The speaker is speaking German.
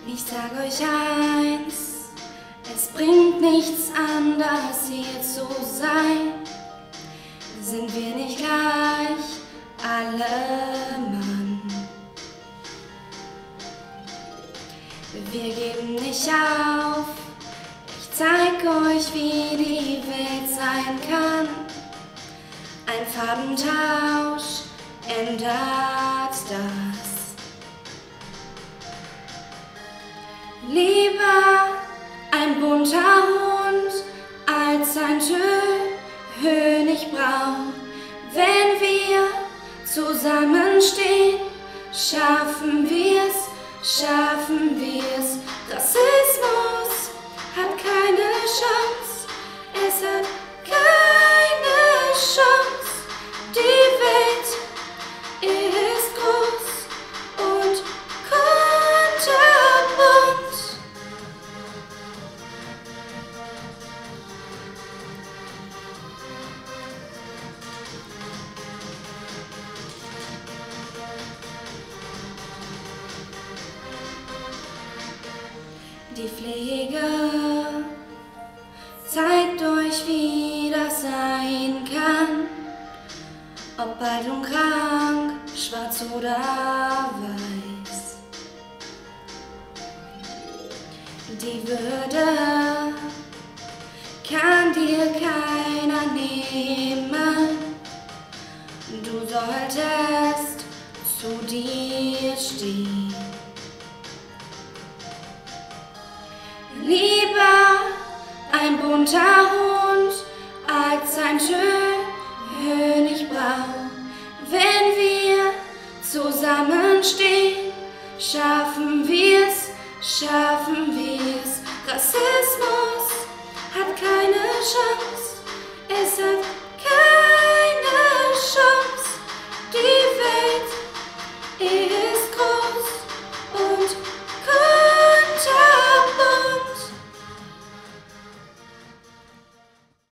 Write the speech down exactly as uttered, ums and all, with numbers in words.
Ich sag euch eins, es bringt nichts anders hier zu sein. Sind wir nicht gleich, alle Mann. Wir geben nicht auf, ich zeig euch, wie die Welt sein kann. Ein Farbentausch ändert das. Lieber ein bunter Hund als ein Honigbraun. Wenn wir zusammenstehen, schaffen wir's, schaffen wir's. Rassismus hat keine Chance, es hat keine Chance. Die Welt ist groß und kunterbunt. Die Pflege zeigt euch, wie das sein kann. Ob alt und krank, schwarz oder weiß. Die Würde kann dir keiner nehmen. Du solltest zu dir stehen. Lieber ein bunter Hund als ein Honigbraun. Wenn wir zusammenstehen, schaffen wir's, schaffen wir's. Rassismus hat keine Chance.